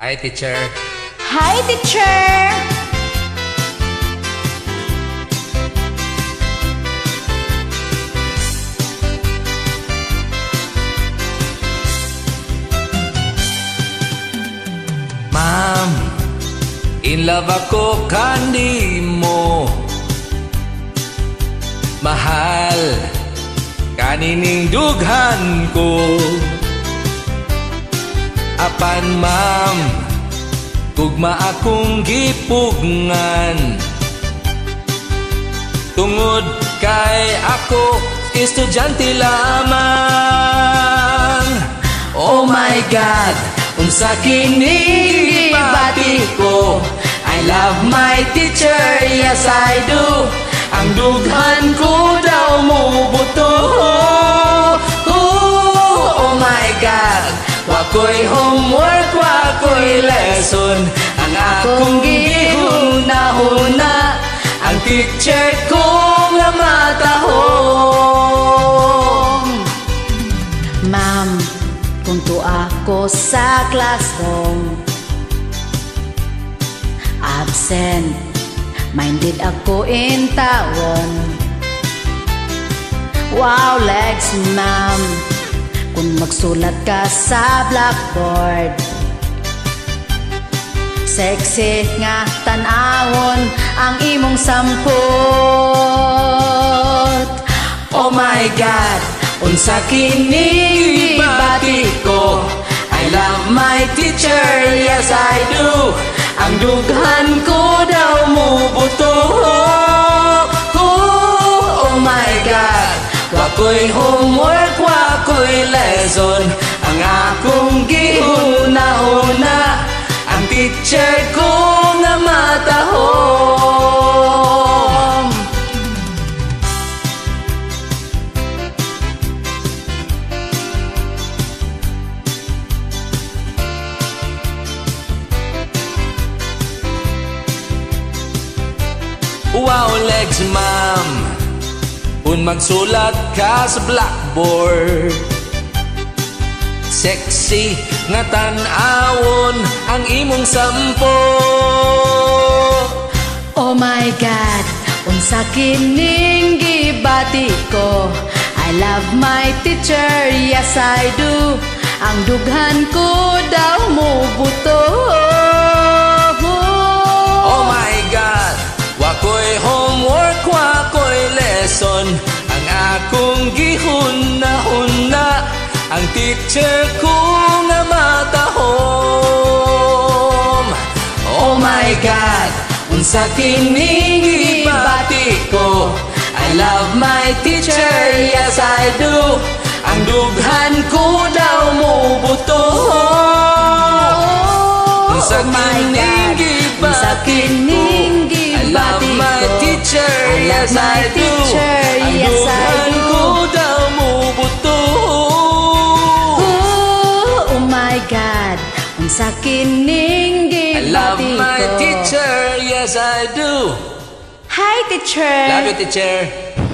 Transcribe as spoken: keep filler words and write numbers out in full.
Hi, teacher. Hi, teacher! Ma'am, in love ako kandi mo. Mahal kanining dughan ko. Apan ma'am, tugma akong gipugngan. Tungod kay ako estudyante lamang. Oh my God, unsa kining gibati ko? I love my teacher, yes I do. Ang dughan ko daw mo buto. Oh my God, wako'y homework, wako'y lesson. Ang akong gihuna-huna, ang teacher ko nga matahong. Ma'am, kung to ako sa classroom, absent, minded ako in tawon. Wow, legs, ma'am, kung magsulat ka sa blackboard, sexy nga tanawon ang imong sampot. Oh my God, unsa kining gibati ko? I love my teacher, yes I do. Ang dughan ko daw mo buto. Oh my God, wako'y homework, wako'y lesson. Ang akong gihuna-huna, ang teacher ko nga matahong. Wow, legs, ma'am, kung magsulat ka sa blackboard, sexy nga tan-awon ang imong sampo. Oh my God, unsa kining gibati ko? I love my teacher, yes I do. Ang dughan ko daw mo buto. Oh my God, wako'y homework, wako'y lesson. Ang akong gihuna-huna, ang teacher ko nga matahom. Oh my God, unsa kining gibati ko? I love my teacher, yes I do. Ang dughan ko daw mo buto. Unsa kining gibati ko? I love my teacher, yes I do. Ang dughan ko daw mo buto. Oh my God, unsa kining I love gibati my ko? teacher, yes I do. Hi, teacher! Love you, teacher.